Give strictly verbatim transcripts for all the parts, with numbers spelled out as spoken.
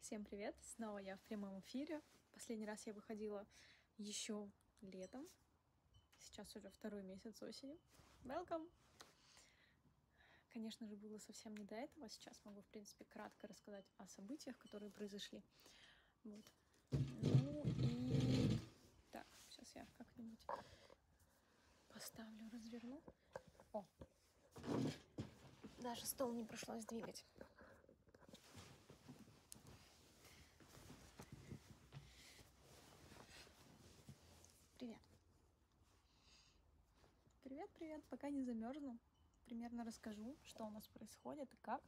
Всем привет! Снова я в прямом эфире. Последний раз я выходила еще летом. Сейчас уже второй месяц осени. Welcome! Конечно же, было совсем не до этого. Сейчас могу, в принципе, кратко рассказать о событиях, которые произошли. Вот. Ну и... Так, сейчас я как-нибудь поставлю, разверну. О! Даже стол не пришлось двигать. Привет. Привет, привет. Пока не замерзну, примерно расскажу, что у нас происходит и как.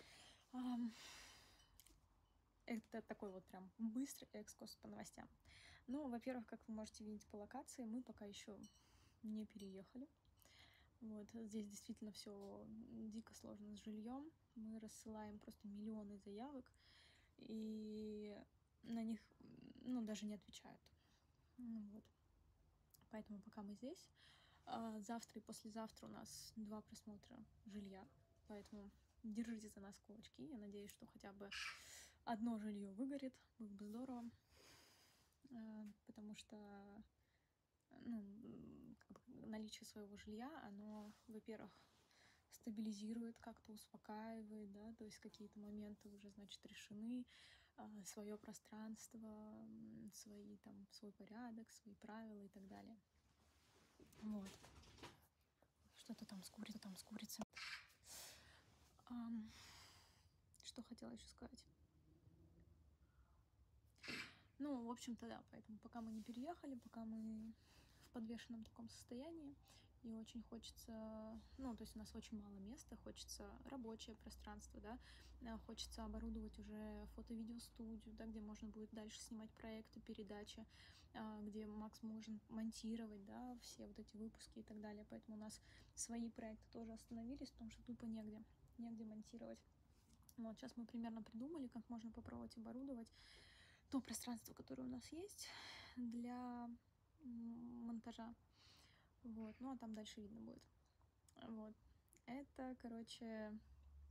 Это такой вот прям быстрый экскурс по новостям. Ну, во-первых, как вы можете видеть по локации, мы пока еще не переехали. Вот, здесь действительно все дико сложно с жильем. Мы рассылаем просто миллионы заявок, и на них, ну, даже не отвечают. Ну, вот. Поэтому пока мы здесь. А завтра и послезавтра у нас два просмотра жилья, поэтому держите за нас кулачки. Я надеюсь, что хотя бы одно жилье выгорит, было бы здорово, потому что ну, наличие своего жилья, оно, во-первых, стабилизирует, как-то успокаивает, да, то есть какие-то моменты уже, значит, решены, свое пространство, свои там, свой порядок, свои правила и так далее. Вот. Что-то там с курицей, там с курицей. Что хотела еще сказать? Ну, в общем-то, да, поэтому пока мы не переехали, пока мы в подвешенном таком состоянии, и очень хочется, ну, то есть у нас очень мало места, хочется рабочее пространство, да, хочется оборудовать уже фото-видеостудию, да, где можно будет дальше снимать проекты, передачи, где Макс может монтировать, да, все вот эти выпуски и так далее, поэтому у нас свои проекты тоже остановились, потому что тупо негде, негде монтировать. Вот, сейчас мы примерно придумали, как можно попробовать оборудовать то пространство, которое у нас есть для монтажа. Вот, ну а там дальше видно будет. Вот. Это, короче,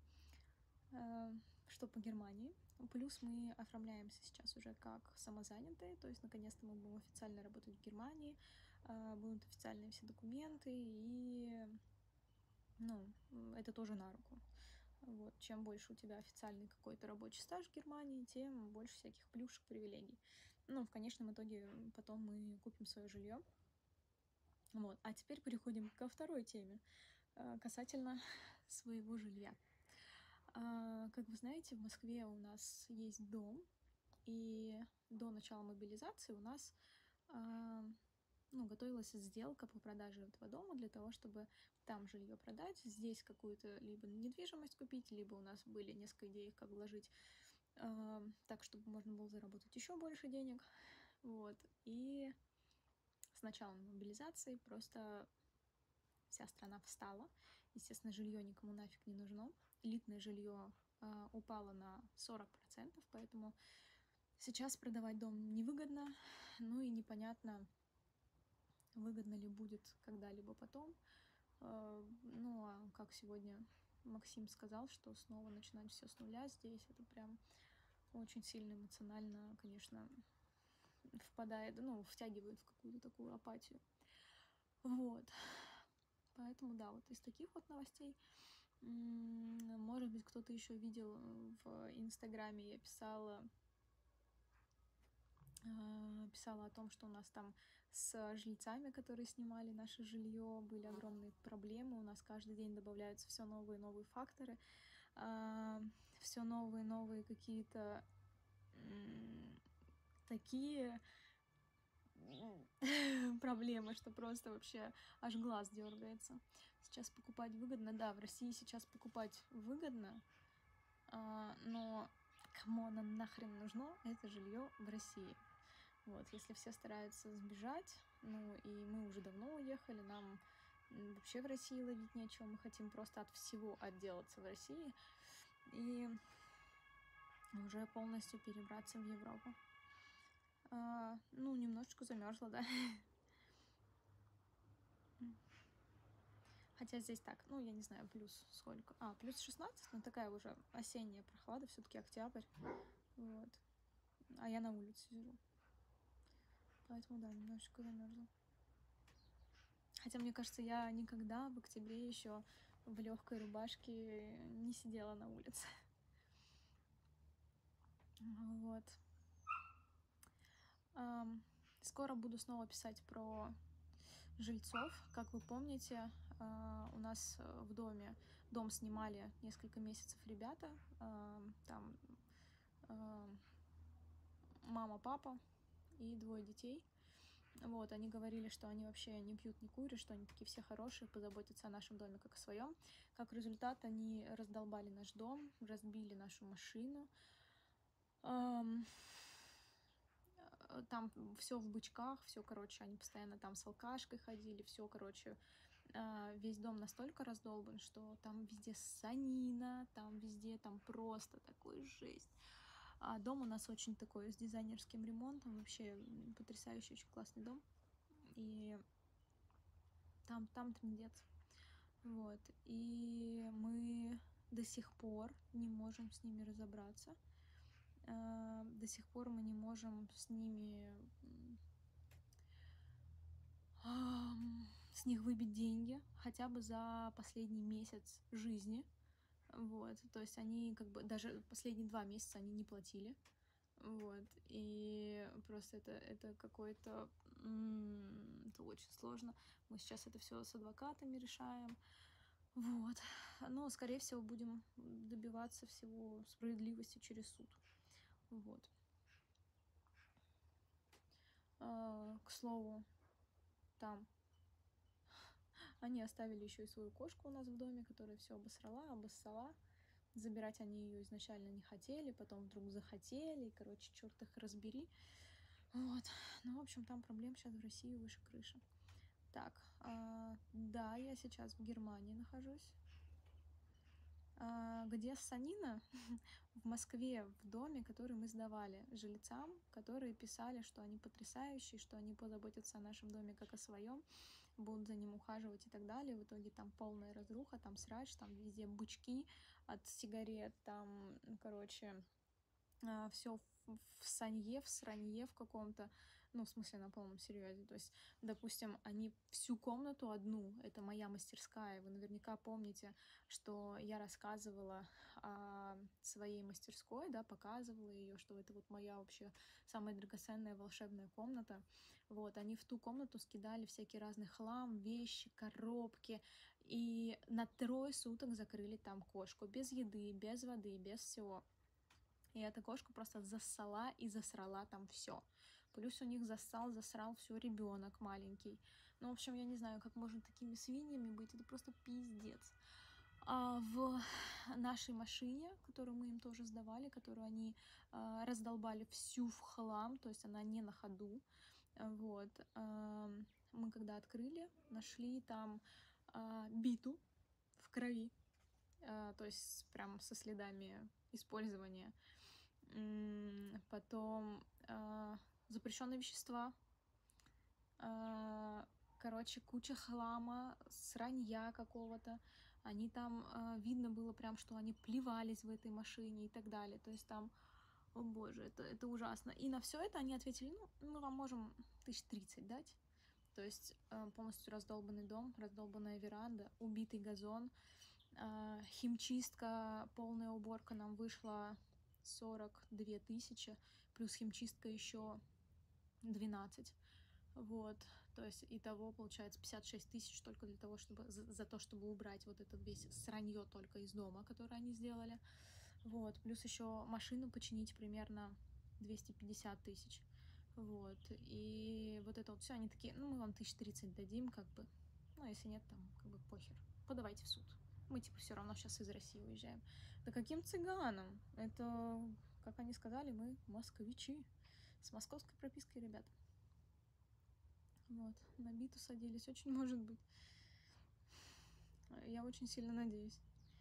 э, что по Германии. Плюс мы оформляемся сейчас уже как самозанятые, то есть наконец-то мы будем официально работать в Германии, э, будут официальные все документы, и ну, это тоже на руку. Вот. Чем больше у тебя официальный какой-то рабочий стаж в Германии, тем больше всяких плюшек, привилегий. Ну, в конечном итоге потом мы купим свое жилье. Вот. А теперь переходим ко второй теме касательно своего жилья. Как вы знаете, в Москве у нас есть дом, и до начала мобилизации у нас ну, готовилась сделка по продаже этого дома для того, чтобы там жилье продать, здесь какую-то либо недвижимость купить, либо у нас были несколько идей, как вложить э, так, чтобы можно было заработать еще больше денег. Вот. И с началом мобилизации просто вся страна встала. Естественно, жилье никому нафиг не нужно. Элитное жилье э, упало на сорок процентов, поэтому сейчас продавать дом невыгодно, ну и непонятно, выгодно ли будет когда-либо потом. Ну, а как сегодня Максим сказал, что снова начинать все с нуля здесь, это прям очень сильно эмоционально, конечно, впадает, ну, втягивает в какую-то такую апатию. Вот. Поэтому, да, вот из таких вот новостей. Может быть, кто-то еще видел в Инстаграме, я писала писала о том, что у нас там с жильцами, которые снимали наше жилье, были огромные проблемы. У нас каждый день добавляются все новые и новые факторы, все новые и новые какие-то такие проблемы, что просто вообще аж глаз дергается. Сейчас покупать выгодно. Да, в России сейчас покупать выгодно, но кому оно нахрен нужно, это жилье в России. Вот, если все стараются сбежать, ну, и мы уже давно уехали, нам вообще в России ловить нечего, мы хотим просто от всего отделаться в России и уже полностью перебраться в Европу. А, ну, немножечко замерзла, да. Хотя здесь так, ну, я не знаю, плюс сколько. А, плюс шестнадцать, ну, такая уже осенняя прохлада, все-таки октябрь. вот. А я на улице сижу. Поэтому, да, немножечко замерзла. Хотя, мне кажется, я никогда в октябре еще в легкой рубашке не сидела на улице. Вот. Скоро буду снова писать про жильцов. Как вы помните, у нас в доме дом снимали несколько месяцев ребята. Там мама, папа и двое детей. Вот, они говорили, что они вообще не пьют, не курят, что они такие все хорошие, позаботятся о нашем доме как о своем. Как результат, они раздолбали наш дом, разбили нашу машину. Там все в бычках, все, короче, они постоянно там с алкашкой ходили, все, короче, весь дом настолько раздолбан, что там везде ссанина, там везде, там просто такой жесть. А дом у нас очень такой с дизайнерским ремонтом, вообще потрясающий, очень классный дом. И там, там трындец. Вот. И мы до сих пор не можем с ними разобраться. До сих пор мы не можем с ними с них выбить деньги хотя бы за последний месяц жизни. Вот. То есть они как бы даже последние два месяца они не платили. Вот, и просто это, это какой-то... Это очень сложно. Мы сейчас это все с адвокатами решаем. Вот. Но, скорее всего, будем добиваться всего справедливости через суд. Вот. А, к слову, там они оставили еще и свою кошку у нас в доме, которая все обосрала, обоссала. Забирать они ее изначально не хотели, потом вдруг захотели, и, короче, черт их разбери. Вот. Ну, в общем, там проблем сейчас в России выше крыши. Так, а, да, я сейчас в Германии нахожусь. А, где ссанина? В Москве, в доме, который мы сдавали жильцам, которые писали, что они потрясающие, что они позаботятся о нашем доме как о своем, будут за ним ухаживать и так далее. В итоге там полная разруха, там срач, там везде бычки от сигарет, там, короче, все в санье, в сранье в каком-то, ну, в смысле, на полном серьезе. То есть, допустим, они всю комнату одну, это моя мастерская, вы наверняка помните, что я рассказывала о своей мастерской, да, показывала ее, что это вот моя вообще самая драгоценная волшебная комната. Вот, они в ту комнату скидали всякий разный хлам, вещи, коробки, и на трое суток закрыли там кошку, без еды, без воды, без всего. И эта кошка просто зассала и засрала там все. Плюс у них зассал, засрал все ребенок маленький. Ну, в общем, я не знаю, как можно такими свиньями быть. Это просто пиздец. А в нашей машине, которую мы им тоже сдавали, которую они а, раздолбали всю в хлам, то есть она не на ходу. Вот. А, мы когда открыли, нашли там а, биту в крови. А, то есть прям со следами использования. Потом э, запрещенные вещества, э, короче, куча хлама, сранья какого-то. Они там, э, видно было прям, что они плевались в этой машине и так далее. То есть там, о боже, это, это ужасно. И на все это они ответили, ну, мы вам можем тысяч тридцать дать. То есть э, полностью раздолбанный дом, раздолбанная веранда, убитый газон, э, химчистка, полная уборка нам вышла сорок две тысячи, плюс химчистка еще двенадцать. Вот, то есть итого получается пятьдесят шесть тысяч только для того, чтобы за, за то, чтобы убрать вот этот весь сранье только из дома, которое они сделали. Вот, плюс еще машину починить примерно двести пятьдесят тысяч. Вот, и вот это вот все, они такие, ну, мы вам тысяч тридцать дадим, как бы, ну, если нет, там, как бы, похер, подавайте в суд. Мы, типа, все равно сейчас из России уезжаем. Да каким цыганам? Это, как они сказали, мы москвичи. С московской пропиской, ребята. Вот, на биту садились, очень может быть. Я очень сильно надеюсь.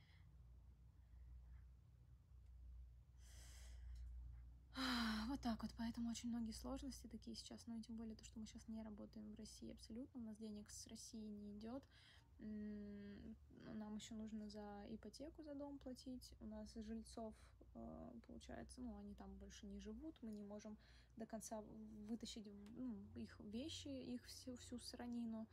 Вот так вот, поэтому очень многие сложности такие сейчас, ну и тем более то, что мы сейчас не работаем в России абсолютно, у нас денег с России не идет, Нам еще нужно за ипотеку за дом платить. У нас жильцов, получается, ну, они там больше не живут. Мы не можем до конца вытащить, ну, их вещи, их всю, всю сранину.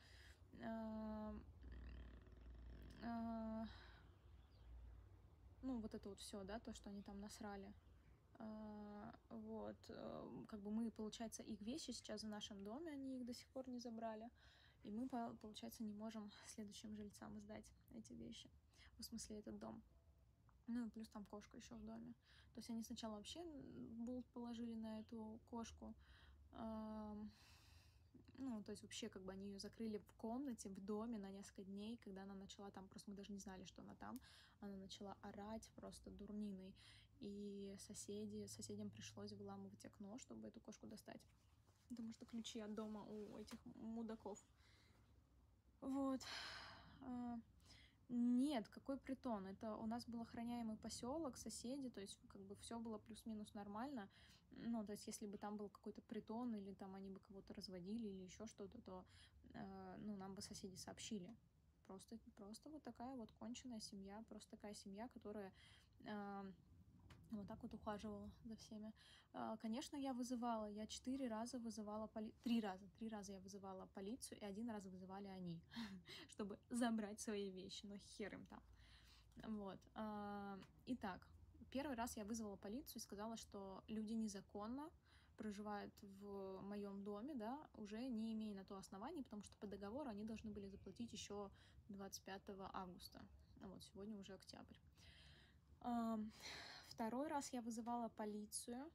Ну, вот это вот все, да, то, что они там насрали. Вот, как бы мы, получается, их вещи сейчас в нашем доме, они их до сих пор не забрали. И мы, получается, не можем следующим жильцам сдать эти вещи. В смысле, этот дом. Ну и плюс там кошка еще в доме. То есть они сначала вообще болт положили на эту кошку. Ну, то есть вообще как бы они ее закрыли в комнате, в доме на несколько дней, когда она начала там, просто мы даже не знали, что она там, она начала орать просто дурниной. И соседи, соседям пришлось выламывать окно, чтобы эту кошку достать. Потому что ключи от дома у этих мудаков. Вот. Нет, какой притон? Это у нас был охраняемый поселок, соседи, то есть как бы все было плюс-минус нормально. Ну, то есть если бы там был какой-то притон, или там они бы кого-то разводили, или еще что-то, то, э, ну, нам бы соседи сообщили. Просто, просто вот такая вот конченая семья, просто такая семья, которая э, вот так вот ухаживала за всеми. Э, конечно, я вызывала, я четыре раза вызывала полицию, три раза, три раза я вызывала полицию, и один раз вызывали они, чтобы забрать свои вещи, но хер им там. Вот. Итак, первый раз я вызвала полицию и сказала, что люди незаконно проживают в моем доме, да, уже не имея на то оснований, потому что по договору они должны были заплатить еще двадцать пятого августа. Вот, сегодня уже октябрь. Второй раз я вызывала полицию,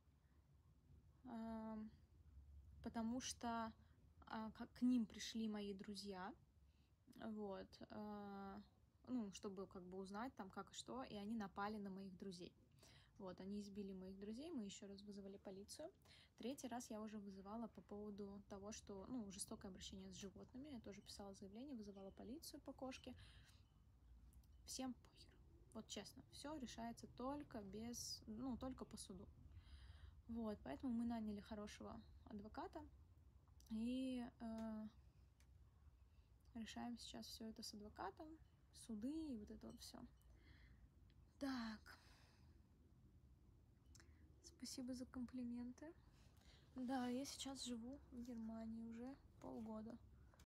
потому что к ним пришли мои друзья, вот, ну, чтобы как бы узнать там как и что, и они напали на моих друзей. Вот, они избили моих друзей, мы еще раз вызвали полицию. Третий раз я уже вызывала по поводу того, что, ну, жестокое обращение с животными. Я тоже писала заявление, вызывала полицию по кошке. Всем похер. Вот честно, все решается только без, ну, только по суду. Вот, поэтому мы наняли хорошего адвоката и э, решаем сейчас все это с адвокатом, суды и вот это вот все. Так. Спасибо за комплименты. Да, я сейчас живу в Германии уже полгода.